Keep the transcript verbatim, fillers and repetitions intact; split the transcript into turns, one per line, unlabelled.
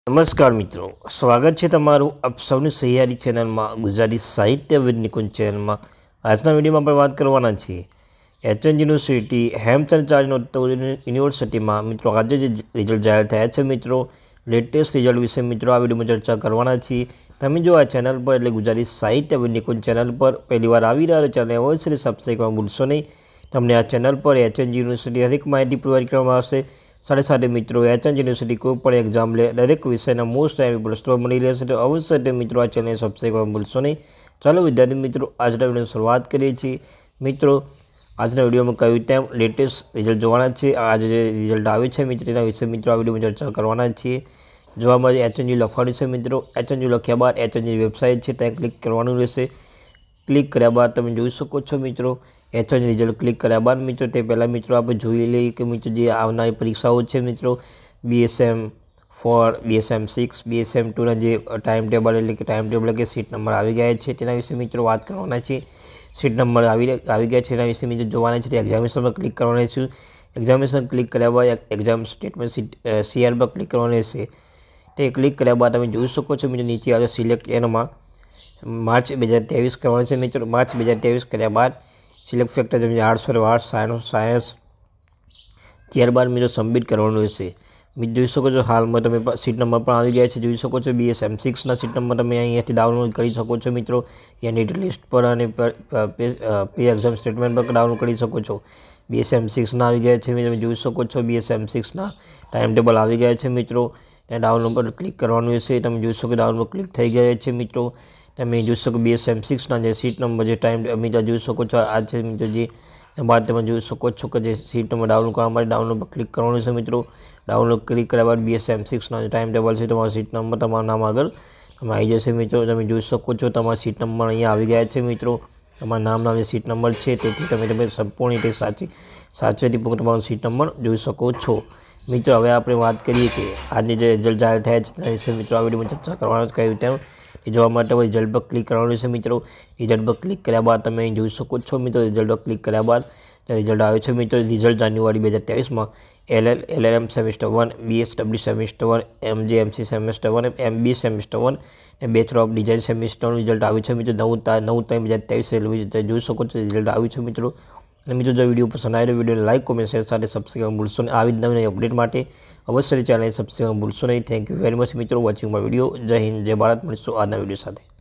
नमस्कार मित्रों, स्वागत है तमारू आप सौनी सहियारी चेनल में गुजराती साहित्य विद निकुंज चेनल में। आजना विडियो में बात करवाना छे HN university Hemchandracharya university में मित्रों आज रिजल्ट जाहिर थया छे। मित्रों लेटेस्ट रिजल्ट विषय मित्रों आ विडियो में चर्चा करवाना छीए। तमे जो आ चेनल पर एटले गुजराती साहित्य विद निकुंज चेनल पर पहली बार आवी रह्या छो चेनल अवश्य सब्सक्राइब करवानुं भूलशो नहीं। तमने आ चेनल पर एचएन यूनिवर्सिटी हरेक माहिती प्रोवाइड करवामां आवशे। साढ़े साथ मित्रों एचएन यूनिवर्सिटी कोईपण एक्जाम ले दरेक विषयना मोस्ट टाइम प्रश्नों मळी रहेशे तो अवश्य मित्रों आ चेनल सब्सक्राइब करवानुं भूलशो नहीं। चलो विद्यार्थी मित्रों आजना विडियो शुरुआत करीए छीए। मित्रों आजना विडियो में कह्युं तेम लेटेस्ट रिजल्ट जोवाना छे। आज जे रिजल्ट आव्युं छे मित्रों तेना विषय मित्रों आ विडियो में चर्चा करवाना छीए। जोवा माटे एचएन यू लखवानुं छे मित्रों। एचएन यू लख्या बाद एचएन यू वेबसाइट छे त्यां क्लिक करवानुं रहेशे। क्लिक कर्या बाद तमे जोई शको छो मित्रों एचएन रिजल्ट क्लिक कर्या बाद मित्रों ते पहला मित्रों आपणे जोई लईए कि मित्रों जे आवनारी परीक्षाओं छे मित्रों BSM four BSM six BSM two ना जे टाइम टेबल एटले कि टाइम टेबल के सीट नंबर आवी गया छे तेना विषे मित्रों बात करवाना छे। सीट नंबर आवी आवी गया छे तेना विषे मित्रों जोवाना छे। एक्जामिनेशन पर क्लिक करवाना छे। एक्जामिनेशन क्लिक कर्या बाद एक्जाम स्टेटमेंट सीट सीआर पर क्लिक करवानुं रहेशे। ते क्लिक कर्या बाद तमे जोई शको छो मित्रों नीचे आवे सिलेक्ट एनमां मार्च दो हज़ार तेईस करवानुं छे मित्रों। मार्च दो हज़ार तेईस कर्या बाद सिलेक्ट फैक्टर जमीन आर्ट्स और आर्ट्स साइंस साइंस त्यारबाद मित्रों सबमिट करवानुं रहेशे। मित्रों जोई शको छो हाल में तमे सीट नंबर पर आवी गया छे। जोई शको छो बीएसएम सिक्स ना सीट नंबर तमे अहींयाथी डाउनलोड करी शको छो मित्रों। कैंडिडेट लिस्ट पर अने पे एक्जाम स्टेटमेंट पर डाउनलोड करी शको छो। बीएसएम सिक्स ना आवी गया छे मित्रों जोई शको छो बीएसएम सिक्स ना टाइम टेबल आवी गया छे मित्रों। त्यां डाउनलोड पर क्लिक करवानुं रहेशे। तमे जोई शको डाउनलोड पर क्लिक थई गया छे मित्रों। तमे जोई शको बीएसएम सिक्स ना जे सीट नंबर जे टाइम मित्रों जोई शको छो आ छे मित्रों जे बाद तमे जोई शको छो कि जे सीट नंबर डाउनलोड करवा माटे डाउनलोड पर क्लिक करवानुं छे मित्रों। डाउनलोड क्लिक कर्या बाद बीएसएम सिक्स ना टाइम टेबल छे तमारो सीट नंबर तमारुं नाम आगळ तमे आई जशे मित्रों। तमे जोई शको छो तमारा सीट नंबर अहींया आवी गया छे मित्रों। तमारा नाम नाम जे सीट नंबर छे तेथी तमे तमे संपूर्ण रीते साची साचवेती पूर्वक तमारो सीट नंबर जोई शको छो मित्रों। हवे आपणे वात करीए कि आजनी जे रिजल्ट जाहिर थया छे तेना विषे मित्रों आ विडियो में चर्चा करवानो ज कह्युं तेम जोवा माटे रिजल्ट पर क्लिक करवानुं छे मित्रों। रिजल्ट पर क्लिक कर्या बाद तमे અહીં જોઈ શકો છો मित्रों। रिजल्ट पर क्लिक कर्या बाद रिजल्ट आव्युं छे मित्रों। रिजल्ट जान्युआरी दो हज़ार तेईस में LL LLM semester one BSW semester one MJMC semester one MB semester one bachelor of design semester result आव्युं छे मित्रों। नौ नौ तीन दो हज़ार तेईस જોઈ શકો છો रिजल्ट आव्युं छे मित्रों। અને મિત્રો જો વિડીયો પસંદ આવ્યો વિડીયોને લાઈક કોમેન્ટ શેર સાથે સબસ્ક્રાઈબ કરવાનું ભૂલશો નહીં। આવી જ નવી નવી અપડેટ માટે અવશ્ય ચેનલને સબસ્ક્રાઈબ કરવાનું ભૂલશો નહીં। થેન્ક યુ વેરી મચ મિત્રો વોચિંગ માય વિડીયો। જય હિન્દ જય ભારત। મળીશું આજના વિડીયો સાથે।